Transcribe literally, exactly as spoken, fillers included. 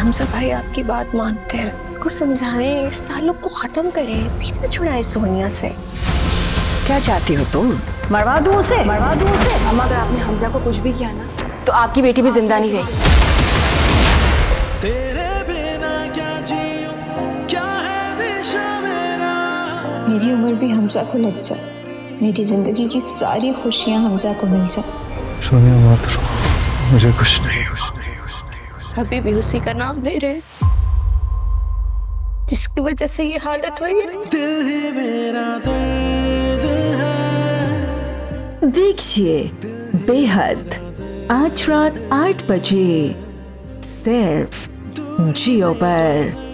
हमजा भाई आपकी बात मानते हैं, कुछ समझाएं, इस ताल्लुक को खत्म करें, पीछे छुड़ाएं सोनिया से। क्या चाहती हो तुम? मरवा दूं उसे? मरवा दूं उसे? अम्मा अगर आपने हमजा को कुछ भी किया ना तो आपकी बेटी भी जिंदा नहीं रही। तेरे बिना क्या जीऊं, क्या है निशा मेरा। मेरी उम्र भी हमजा को लग जाए, मेरी जिंदगी की सारी खुशियां हमजा को मिल जाए। सोनिया मत रो, मुझे कुछ नहीं, कुछ नहीं, कुछ नहीं। अभी भी उसी का नाम ले रहे जिसकी वजह से ये हालत हुई है। दिल ही मेरा दर्द है। देखिए बेहद आज रात आठ बजे सिर्फ जियो पर।